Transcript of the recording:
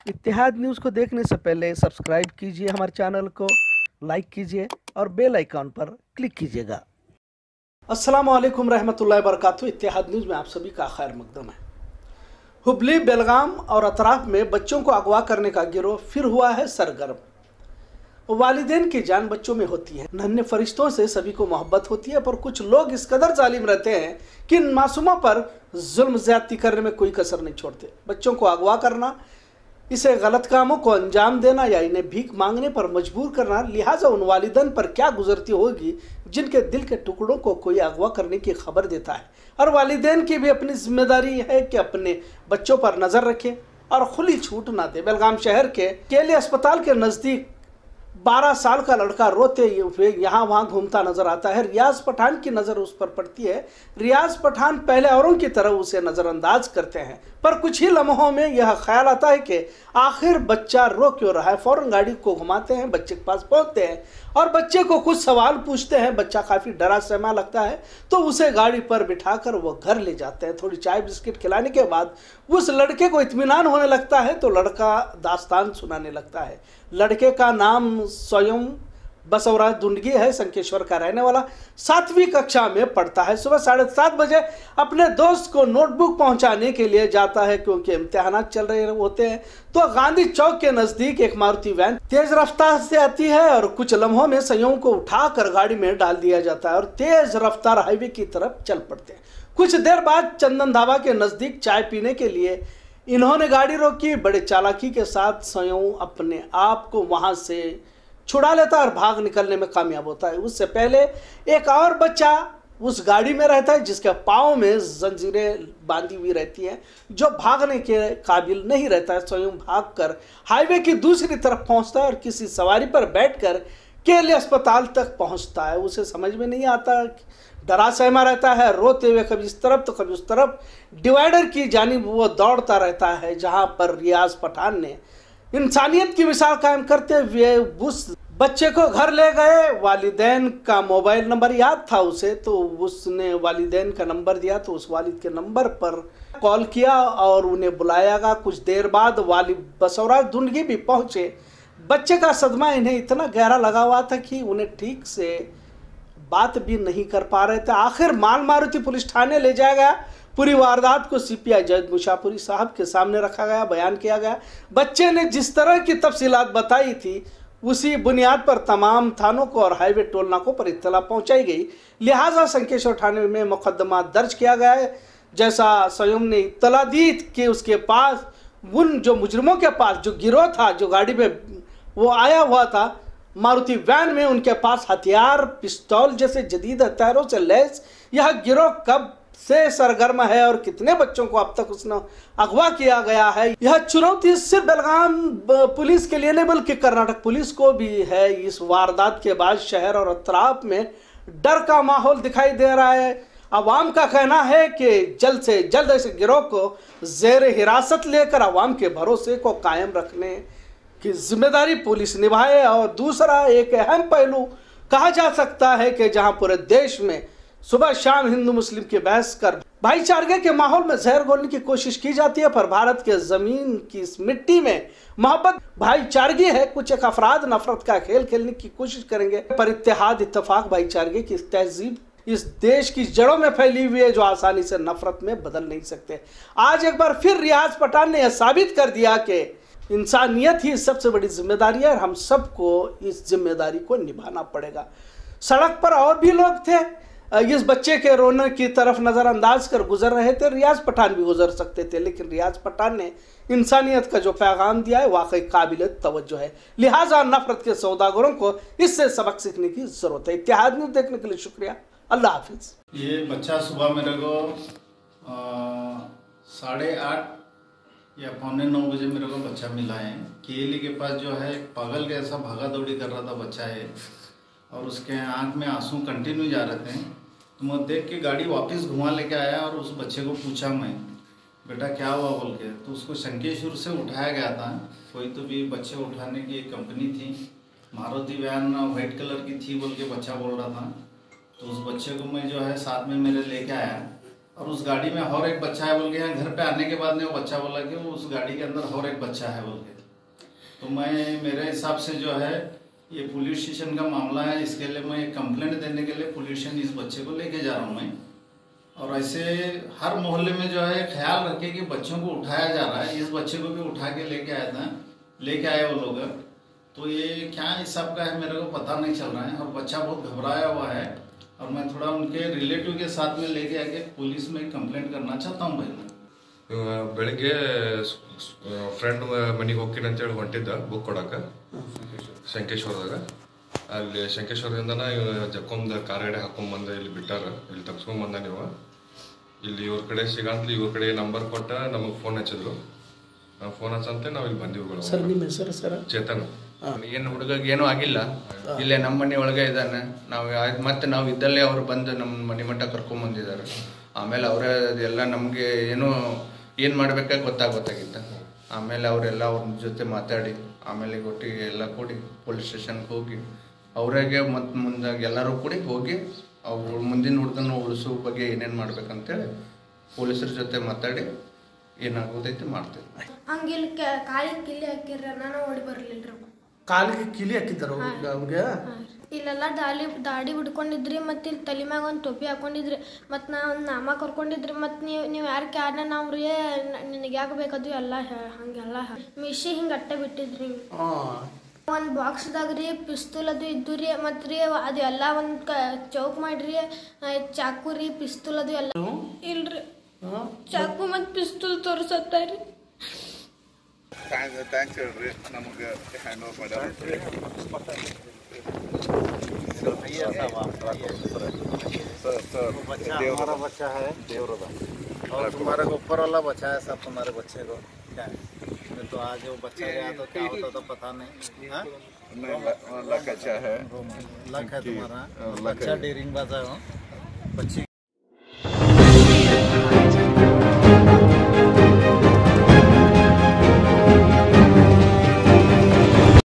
इत्तेहाद news को देखने से पहले सब्सक्राइब कीजिए हमारे चैनल को, लाइक कीजिए और बेल आइकॉन पर क्लिक कीजिएगा। अस्सलाम वालेकुम रहमतुल्लाहि व बरकातहू। इत्तेहाद न्यूज़ में आप सभी का खैर मकदम है। हुबली, बेलगाम और अतराफ में बच्चों को अगवा करने का गिरोह फिर हुआ है सरगर्म। वालिदैन की जान बच्चों में होती है। नन्हे फरिश्तों से सभी को मोहब्बत होती है, पर कुछ लोग इस कदर जालिम रहते हैं कि इन मासूमों पर जुल्म ज्यादती करने में कोई कसर नहीं छोड़ते। बच्चों को अगवा करना, इसे गलत कामों को अंजाम देना या इन्हें भीख मांगने पर मजबूर करना, लिहाजा उन वालिदैन पर क्या गुजरती होगी जिनके दिल के टुकड़ों को कोई अगवा करने की खबर देता है। और वालिदैन की भी अपनी जिम्मेदारी है कि अपने बच्चों पर नज़र रखें और खुली छूट ना दे। बेलगाम शहर के केले अस्पताल के नज़दीक 12 साल का लड़का रोते हुए यहाँ वहाँ घूमता नजर आता है। रियाज पठान की नज़र उस पर पड़ती है। रियाज पठान पहले औरों की तरह उसे नज़रअंदाज करते हैं, पर कुछ ही लम्हों में यह ख्याल आता है कि आखिर बच्चा रो क्यों रहा है। फ़ौरन गाड़ी को घुमाते हैं, बच्चे के पास पहुँचते हैं और बच्चे को कुछ सवाल पूछते हैं। बच्चा काफ़ी डरा सहमा लगता है तो उसे गाड़ी पर बिठाकर वो घर ले जाते हैं। थोड़ी चाय बिस्किट खिलाने के बाद उस लड़के को इत्मीनान होने लगता है तो लड़का दास्तान सुनाने लगता है। लड़के का नाम स्वयं बसवराज दुंडगी है, संकेश्वर का रहने वाला, 7वीं कक्षा में पढ़ता है। सुबह 7:30 बजे अपने दोस्त को नोटबुक पहुंचाने के लिए जाता है क्योंकि इम्तिहानात चल रहे होते हैं। तो गांधी चौक के नज़दीक एक मारुति वैन तेज रफ्तार से आती है और कुछ लम्हों में संयोग को उठाकर गाड़ी में डाल दिया जाता है और तेज रफ्तार हाईवे की तरफ चल पड़ते हैं। कुछ देर बाद चंदन ढाबा के नज़दीक चाय पीने के लिए इन्होंने गाड़ी रोकी। बड़े चालाकी के साथ स्वयं अपने आप को वहां से छुड़ा लेता और भाग निकलने में कामयाब होता है। उससे पहले एक और बच्चा उस गाड़ी में रहता है जिसके पाँव में जंजीरें बांधी हुई रहती हैं, जो भागने के काबिल नहीं रहता है। स्वयं भागकर हाईवे की दूसरी तरफ पहुंचता है और किसी सवारी पर बैठकर केले अस्पताल तक पहुंचता है। उसे समझ में नहीं आता, डरा सहमा रहता है, रोते हुए कभी इस तरफ तो कभी उस तरफ डिवाइडर की जानिब वो दौड़ता रहता है, जहां पर रियाज पठान ने इंसानियत की मिसाल कायम करते हुए उस बच्चे को घर ले गए। वालिदैन का मोबाइल नंबर याद था उसे, तो उसने वालिदैन का नंबर दिया तो उस वालिद के नंबर पर कॉल किया और उन्हें बुलाया गया। कुछ देर बाद वालिद बसवराज दुंडगी भी पहुंचे। बच्चे का सदमा इन्हें इतना गहरा लगा हुआ था कि उन्हें ठीक से बात भी नहीं कर पा रहे थे। आखिर माल मारुति पुलिस थाने ले जाया गया। पूरी वारदात को सीपीआई जैद मुशापुरी साहब के सामने रखा गया, बयान किया गया। बच्चे ने जिस तरह की तफसीलात बताई थी उसी बुनियाद पर तमाम थानों को और हाईवे टोल नाकों पर इत्तला पहुंचाई गई। लिहाजा संकेश्वर थाने में मुकदमा दर्ज किया गया है। जैसा स्वयं ने इत्तला दी कि उसके पास उन जो मुजरिमों के पास जो गिरोह था, जो गाड़ी में वो आया हुआ था मारुति वैन में, उनके पास हथियार, पिस्तौल जैसे जदीद हथियारों से लैस यह गिरोह कब से सरगर्म है और कितने बच्चों को अब तक उसने अगवा किया गया है। यह चुनौती सिर्फ बेलगाम पुलिस के लिए नहीं बल्कि कर्नाटक पुलिस को भी है। इस वारदात के बाद शहर और अतराफ में डर का माहौल दिखाई दे रहा है। अवाम का कहना है कि जल्द से जल्द इस गिरोह को जेर हिरासत लेकर अवाम के भरोसे को कायम रखने की जिम्मेदारी पुलिस निभाए। और दूसरा एक अहम पहलू कहा जा सकता है कि जहां पूरे देश में सुबह शाम हिंदू मुस्लिम की बहस कर भाईचारे के माहौल में जहर घोलने की कोशिश की जाती है, पर भारत के जमीन की इस मिट्टी में मोहब्बत भाईचारगी है। कुछ एक अफराद नफरत का खेल खेलने की कोशिश करेंगे, पर इत्तेहाद, इत्तेफाक, भाईचारगी की तहजीब इस देश की जड़ों में फैली हुई है, जो आसानी से नफरत में बदल नहीं सकते। आज एक बार फिर रियाज पठान ने यह साबित कर दिया कि इंसानियत ही सबसे बड़ी जिम्मेदारी है और हम सबको इस जिम्मेदारी को निभाना पड़ेगा। सड़क पर और भी लोग थे, इस बच्चे के रोने की तरफ नज़रअंदाज कर गुजर रहे थे। रियाज पठान भी गुजर सकते थे, लेकिन रियाज पठान ने इंसानियत का जो पैगाम दिया है वाकई काबिल तवज्जो है। लिहाजा नफरत के सौदागरों को इससे सबक सीखने की जरूरत है। इत्तेहाद न्यूज़ देखने के लिए शुक्रिया। अल्लाह हाफिज। ये बच्चा सुबह मेरे को 8:30 या 8:45 बजे मेरे को बच्चा मिला है। केली के पास जो है पागल जैसा भागा दौड़ी कर रहा था बच्चा है, और उसके आंख में आंसू कंटिन्यू जा रहे थे। तो मैं देख के गाड़ी वापस घुमा लेके आया और उस बच्चे को पूछा मैं, बेटा क्या हुआ बोल के। तो उसको शंकेश्वर से उठाया गया था। कोई तो भी बच्चे उठाने की एक कंपनी थी, मारुति वैन वाइट कलर की थी बोल के बच्चा बोल रहा था। तो उस बच्चे को मैं जो है साथ में मेरे लेके आया और उस गाड़ी में और एक बच्चा है बोल के, यहाँ घर पे आने के बाद में वो बच्चा बोला कि वो उस गाड़ी के अंदर और एक बच्चा है बोल के। तो मैं मेरे हिसाब से जो है ये पुलिस स्टेशन का मामला है, इसके लिए मैं कंप्लेंट देने के लिए पुलिस स्टेशन इस बच्चे को लेके जा रहा हूँ मैं। और ऐसे हर मोहल्ले में जो है ख्याल रखे कि बच्चों को उठाया जा रहा है। इस बच्चे को भी उठा के लेके आए वो लोग। तो ये क्या इस सब का है मेरे को पता नहीं चल रहा है, और बच्चा बहुत घबराया हुआ है। और मैं थोड़ा उनके रिलेटिव के साथ में लेके आके पुलिस में कंप्लेंट करना चाहता हूँ भाई। ಬೆಳಿಗ್ಗೆ ಫ್ರೆಂಡ್ ಮನೆಗೆ ಹೋಗ್ತೀನಿ ಅಂತೇಳಿ ಹೊಂಟಿದ್ದ ಬುಕ್ ಕೊಡಕ್ಕೆ ಶಂಕೇಶ್ವರದಾಗ. ಅಲ್ಲಿ ಶಂಕೇಶ್ವರದಿಂದನ ಜಕ್ಕೊಂದು ಕಾರ್ ಗಾಡಿ ಹಾಕೊಂಡ್ಬಂದು ಇಲ್ಲಿ ಬಿಟ್ಟಾರ, ಇಲ್ಲಿ ತಗ್ಸ್ಕೊಂಡ್ಬಂದ ನೀವು. ಇಲ್ಲಿ ಇವ್ರ ಕಡೆ ಸಿಗಂತಲಿ ಇವ್ರ ಕಡೆ ನಂಬರ್ ಕೊಟ್ಟ ನಮಗೆ ಫೋನ್ ಹಚ್ಚಿದ್ರು. ಫೋನ್ ಹಚ್ಚಂತೆ ನಾವು ಇಲ್ಲಿ ಬಂದಿವಿ. ಸರ್ ನಿಮ್ಮ ಹೆಸರು ಸರ್? ಚೇತನ್. ಏನು ಹುಡುಗಗೆ ಏನೂ ಆಗಿಲ್ಲ, ಇಲ್ಲೇ ನಮ್ಮ ಮನೆ ಒಳಗೆ ಇದ್ದಾನೆ. ಮತ್ತೆ ನಾವು ಇದ್ದಲ್ಲೇ ಅವ್ರು ಬಂದು ನಮ್ಮ ಮನೆ ಮಟ್ಟ ಕರ್ಕೊಂಬಂದಿದ್ದಾರೆ. ಆಮೇಲೆ ಅವರೇ ಎಲ್ಲ ನಮಗೆ ಏನು ಮಾಡ್ಬೇಕಾಗಿ ಗೊತ್ತಾಗಿತ್ತು. ಆಮೇಲೆ ಅವರೆಲ್ಲ ಅವ್ರ ಜೊತೆ ಮಾತಾಡಿ ಆಮೇಲೆ ಒಟ್ಟಿಗೆ ಎಲ್ಲ ಕೂಡಿ ಪೊಲೀಸ್ ಸ್ಟೇಷನ್ಗೆ ಹೋಗಿ ಅವರಿಗೆ ಮತ್ತು ಮುಂದಾಗಿ ಎಲ್ಲರೂ ಕೂಡಿ ಹೋಗಿ ಅವ್ರು ಮುಂದಿನ ಹುಡುಗನ ಉಳಿಸೋ ಬಗ್ಗೆ ಏನೇನು ಮಾಡ್ಬೇಕಂತೇಳಿ ಪೊಲೀಸರ ಜೊತೆ ಮಾತಾಡಿ ಏನಾಗೋದೈತಿ ಮಾಡ್ತೀವಿ. ಹಂಗಿಲ್ಲ ಕಾಲಿಗೆ ಕಿಲಿ ಹಾಕಿರ ನಾನು ಓಡಿ ಬರ್ಲಿಲ್ರಿ. ಕಾಲಿಗೆ ಕಿಲಿ ಹಾಕಿದ್ದಾರ ಅವ್ರಿಗೆ? ಇಲ್ಲೆಲ್ಲ ದಾಡಿ ಬಿಡ್ಕೊಂಡಿದ್ರಿ, ಮತ್ತು ಇಲ್ಲಿ ತಲೆ ಮ್ಯಾಗ ಒಂದು ಟೋಪಿ ಹಾಕೊಂಡಿದ್ರಿ, ಮತ್ತು ನಾ ಒಂದು ನಾಮ ಕರ್ಕೊಂಡಿದ್ರಿ. ಮತ್ತು ನೀವು ಯಾರು ಕ್ಯಾರನ್ನ ನಾವು ರೀ ನಿನಗೆ ಯಾಕೆ ಬೇಕದು ಎಲ್ಲ ಹಂಗೆಲ್ಲ ಮಿಶಿ ಹಿಂಗೆ ಅಟ್ಟೆ ಬಿಟ್ಟಿದ್ರಿ. ಒಂದು ಬಾಕ್ಸ್ದಾಗ ರೀ ಪಿಸ್ತೂಲ್ ಅದು ಇದ್ದು ರೀ, ಮತ್ತು ರೀ ಅದು ಎಲ್ಲ ಒಂದು ಚೌಕ್ ಮಾಡಿರಿ, ಚಾಕು ರೀ ಪಿಸ್ತೂಲ್ ಅದು ಎಲ್ಲ ಇಲ್ರಿ. ಚಾಕು ಮತ್ತು ಪಿಸ್ತೂಲ್ ತೋರಿಸತ್ತಾರಿ. ಥ್ಯಾಂಕ್ಸ್ ಹೇಳ್ರಿ ನಮಗೆ ಹ್ಯಾಂಡ್ ಓವರ್ ಮಾಡ್ಯಾರ. हमारा बच्चा है देवरदा, और तुम्हारे को ऊपर वाला बच्चा है सर, तुम्हारे बच्चे को क्या है? तो आज वो बच्चा गया तो क्या होता तो पता नहीं। लक अच्छा है, लक है तुम्हारा, बच्चा डेयरिंग बाजा हो बच्ची।